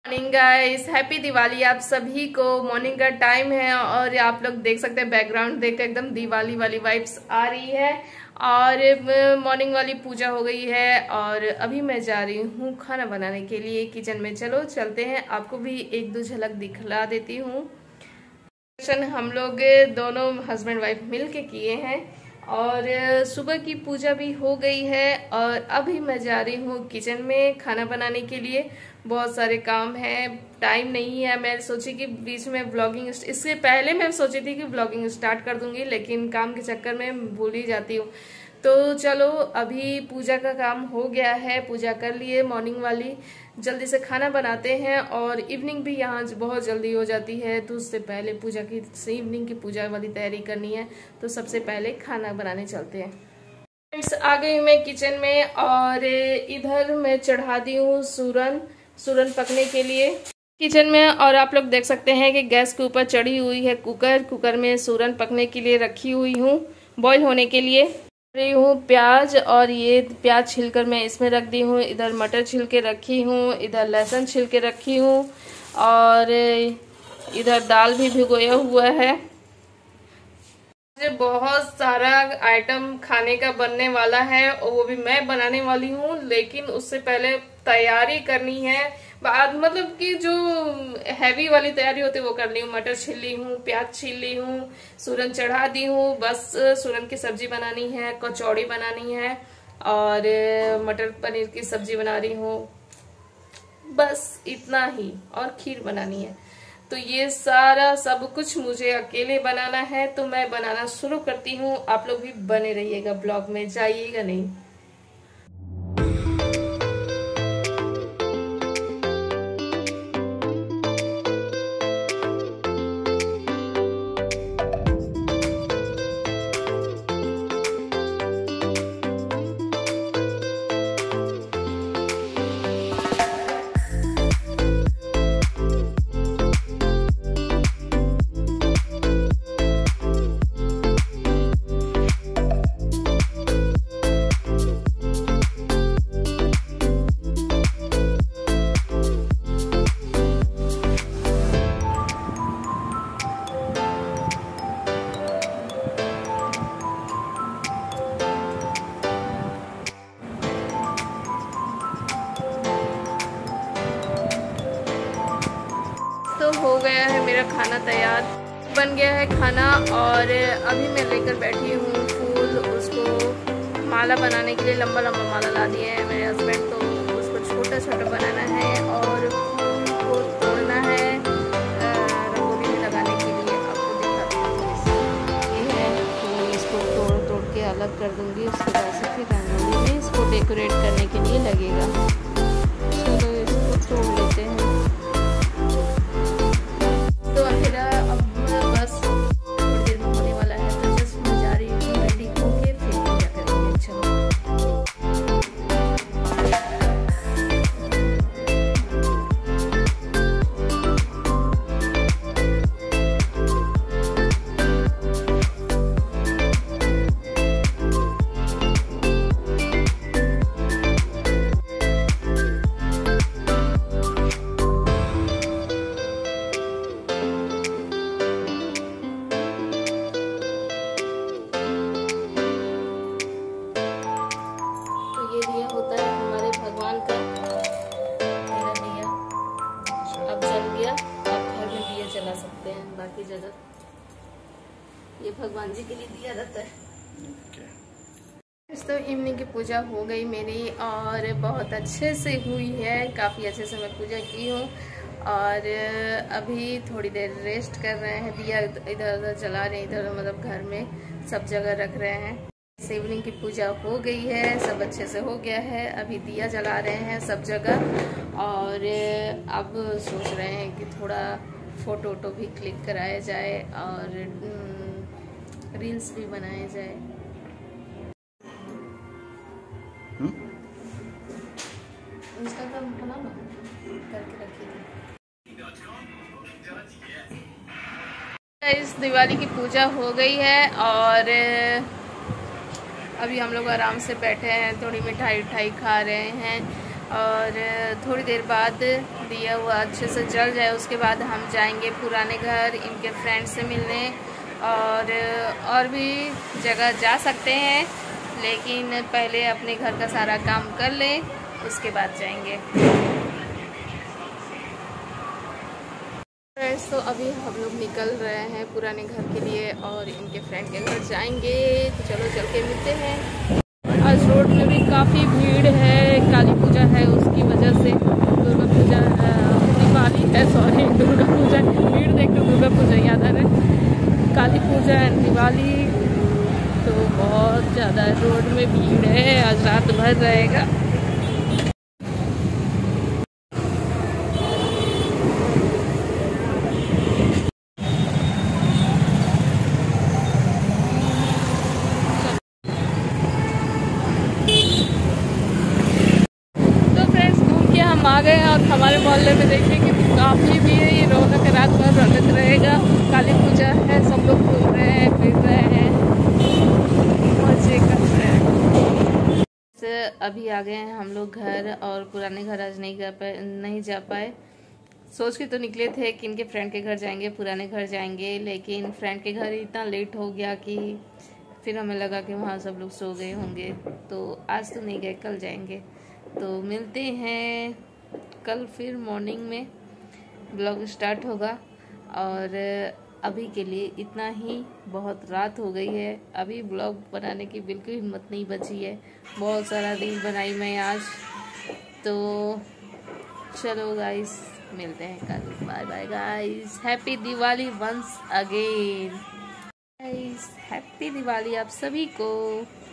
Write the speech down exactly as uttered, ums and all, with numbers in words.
Morning guys, happy Diwali आप सभी को। मॉर्निंग का टाइम है और आप लोग देख सकते हैं बैकग्राउंड देख के एकदम दिवाली वाली वाइब्स आ रही है। और मॉर्निंग वाली पूजा हो गई है और अभी मैं जा रही हूँ खाना बनाने के लिए किचन में। चलो चलते हैं, आपको भी एक दो झलक दिखला देती हूँ। हम लोग दोनों हस्बैंड वाइफ मिल के किए हैं और सुबह की पूजा भी हो गई है और अभी मैं जा रही हूँ किचन में खाना बनाने के लिए। बहुत सारे काम हैं, टाइम नहीं है। मैं सोची कि बीच में ब्लॉगिंग, इससे पहले मैं सोची थी कि ब्लॉगिंग स्टार्ट कर दूंगी, लेकिन काम के चक्कर में भूल ही जाती हूँ। तो चलो अभी पूजा का काम हो गया है, पूजा कर लिए मॉर्निंग वाली। जल्दी से खाना बनाते हैं और इवनिंग भी यहाँ बहुत जल्दी हो जाती है, तो उससे पहले पूजा की इवनिंग की पूजा वाली तैयारी करनी है। तो सबसे पहले खाना बनाने चलते हैं। फ्रेंड्स, आ गई मैं किचन में और इधर मैं चढ़ा दी हूँ सूरन सूरन पकने के लिए किचन में। और आप लोग देख सकते हैं कि गैस के ऊपर चढ़ी हुई है कुकर। कुकर में सूरन पकने के लिए रखी हुई हूँ, बॉईल होने के लिए रही हूँ प्याज। और ये प्याज छिलकर मैं इसमें रख दी हूँ। इधर मटर छिल के रखी हूँ, इधर लहसुन छिल के रखी हूँ और इधर दाल भी भिगोया हुआ है। बहुत सारा आइटम खाने का बनने वाला है और वो भी मैं बनाने वाली हूँ, लेकिन उससे पहले तैयारी करनी है। बाद मतलब कि जो हैवी वाली तैयारी होती है वो कर ली हूँ। मटर छील ली हूँ, प्याज छील ली हूँ, सूरन चढ़ा दी हूँ। बस सूरन की सब्जी बनानी है, कचौड़ी बनानी है और मटर पनीर की सब्जी बना रही हूँ, बस इतना ही। और खीर बनानी है। तो ये सारा सब कुछ मुझे अकेले बनाना है, तो मैं बनाना शुरू करती हूँ। आप लोग भी बने रहिएगा, ब्लॉग में जाइएगा नहीं। तो हो गया है मेरा खाना तैयार, बन गया है खाना। और अभी मैं लेकर बैठी हूँ फूल, उसको माला बनाने के लिए लंबा लंबा माला ला दिए हैं मेरे हस्बैंड। तो उसको छोटा छोटा बनाना है और फूल को तोड़ना है रंगोली में लगाने के लिए। आपको दिखाती हूँ, ये है फूल, इसको तोड़ तोड़ के अलग कर दूँगी। उसके बाद से फिर रंगोली में इसको डेकोरेट करने के लिए लगेगा। चलो इसको तोड़ लेते हैं। सकते हैं बाकी जगह, ये भगवान जी के लिए दिया रहता है। okay. तो इवनिंग की पूजा हो गई मेरी और बहुत अच्छे से हुई है, काफ़ी अच्छे से मैं पूजा की हूँ। और अभी थोड़ी देर रेस्ट कर रहे हैं। दिया इधर उधर जला रहे हैं, इधर मतलब घर में सब जगह रख रहे हैं। इवनिंग की पूजा हो गई है, सब अच्छे से हो गया है। अभी दिया जला रहे हैं सब जगह और अब सोच रहे हैं कि थोड़ा फोटो वोटो भी क्लिक कराया जाए और रील्स भी बनाए जाए। इंस्टाग्राम बना लो करके रखी थी। इस दिवाली की पूजा हो गई है और अभी हम लोग आराम से बैठे हैं, थोड़ी मिठाई उठाई खा रहे हैं। और थोड़ी देर बाद दिया हुआ अच्छे से जल जाए उसके बाद हम जाएंगे पुराने घर इनके फ्रेंड से मिलने, और और भी जगह जा सकते हैं, लेकिन पहले अपने घर का सारा काम कर लें उसके बाद जाएंगे। फ्रेंड्स, तो अभी हम लोग निकल रहे हैं पुराने घर के लिए और इनके फ्रेंड के घर जाएंगे, तो चलो चल के मिलते हैं। आज रोड में भी काफ़ी भीड़ है, काली पूजा है उसकी वजह से, दुर्गा पूजा दिवाली है सॉरी दुर्गा पूजा, भीड़ देख के दुर्गा पूजा याद आ रहा है, काली पूजा है दिवाली, तो बहुत ज़्यादा रोड में भीड़ है, आज रात भर रहेगा। हम आ गए हैं और हमारे मोहल्ले में देखिए कि काफ़ी भी है, ये रौनक रात भर रौनक रहेगा, काली पूजा है, सब लोग घूम रहे हैं फिर रहे हैं मजे कर रहे हैं। अभी आ गए हैं हम लोग घर, और पुराने घर आज नहीं जा पाए नहीं जा पाए सोच के तो निकले थे कि इनके फ्रेंड के घर जाएंगे, पुराने घर जाएंगे, लेकिन फ्रेंड के घर इतना लेट हो गया कि फिर हमें लगा कि वहाँ सब लोग सो गए होंगे, तो आज तो नहीं गए, कल जाएंगे। तो मिलते हैं कल, फिर मॉर्निंग में ब्लॉग स्टार्ट होगा, और अभी के लिए इतना ही, बहुत रात हो गई है, अभी ब्लॉग बनाने की बिल्कुल हिम्मत नहीं बची है, बहुत सारा रील बनाई मैं आज, तो चलो गाइस मिलते हैं कल, bye bye guys, happy Diwali once again guys, happy Diwali आप सभी को।